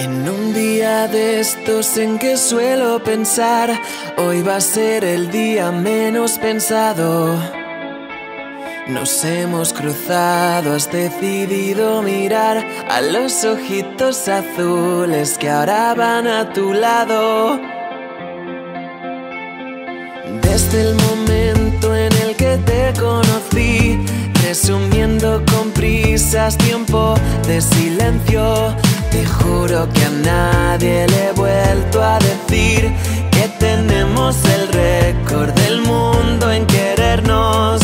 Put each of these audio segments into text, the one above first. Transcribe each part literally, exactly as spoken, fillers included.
En un día de estos en que suelo pensar, hoy va a ser el día menos pensado. Nos hemos cruzado, has decidido mirar a los ojitos azules que ahora van a tu lado. Desde el momento en el que te conocí, resumiendo con prisas tiempo de silencio, te juro que a nadie le he vuelto a decir que tenemos el récord del mundo en querernos.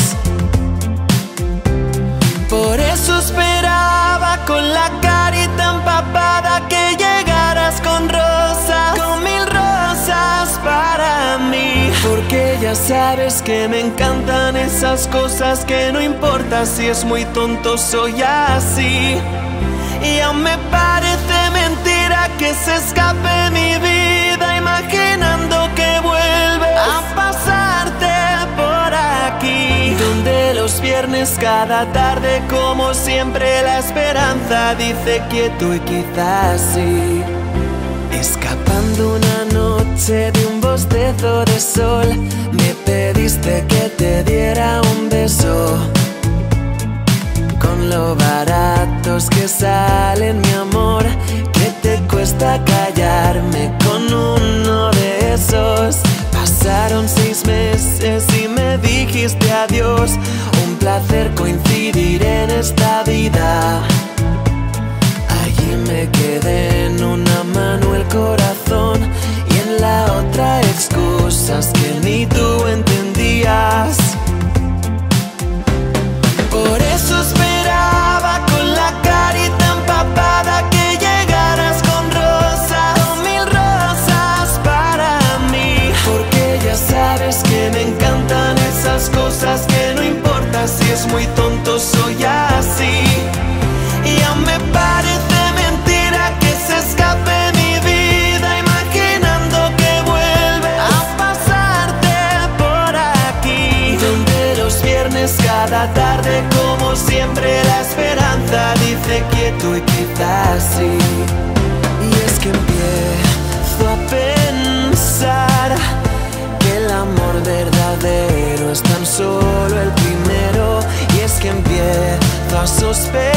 Por eso esperaba con la carita empapada que llegaras con rosas, con mil rosas para mí. Porque ya sabes que me encantan esas cosas que no importa si es muy tonto, soy así. Y aún me parece mentira que se escape mi vida imaginando que vuelves a pasarte por aquí, donde los viernes cada tarde como siempre la esperanza dice quieto y quizás sí. Escapando una noche de un bostezo de sol, me pediste que te diera un beso. Con lo baratos que salen, mi amor, que te cuesta callarme con uno de esos. Pasaron seis meses y me dijiste adiós. Un placer coincidir en esta vida. Allí me quedé, en una mano el corazón y en la otra excusas que ni tú entendías. Por eso esperaba con la carita empapada que llegaras con rosas, con mil rosas para mí. Porque ya sabes que me encantan esas cosas que no importa si es muy tonto, soy así. Y aún me parece mentira que se escape mi vida imaginando que vuelve a pasarte por aquí, donde los viernes cada tarde como siempre la esperanza dice quieto y quizás sí. Y es que empiezo a pensar que el amor verdadero es tan solo el primero. Y es que empiezo a sospechar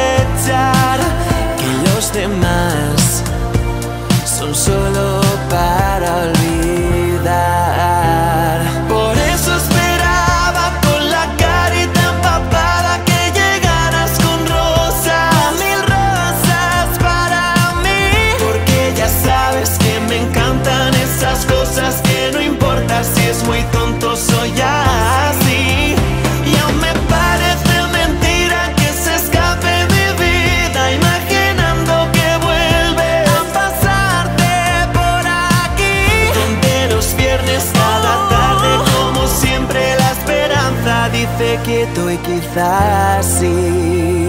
que los demás son solo para olvidar. Por eso esperaba con la carita empapada que llegaras con rosas, con mil rosas para mí. Porque ya sabes que me encantan esas cosas que no importa si es muy tonto, soy así. Y aún me parece mentira que se escape mi vida imaginando que vuelves a pasarte por aquí, donde los viernes cada tarde como siempre la esperanza dice quieto y quizás sí.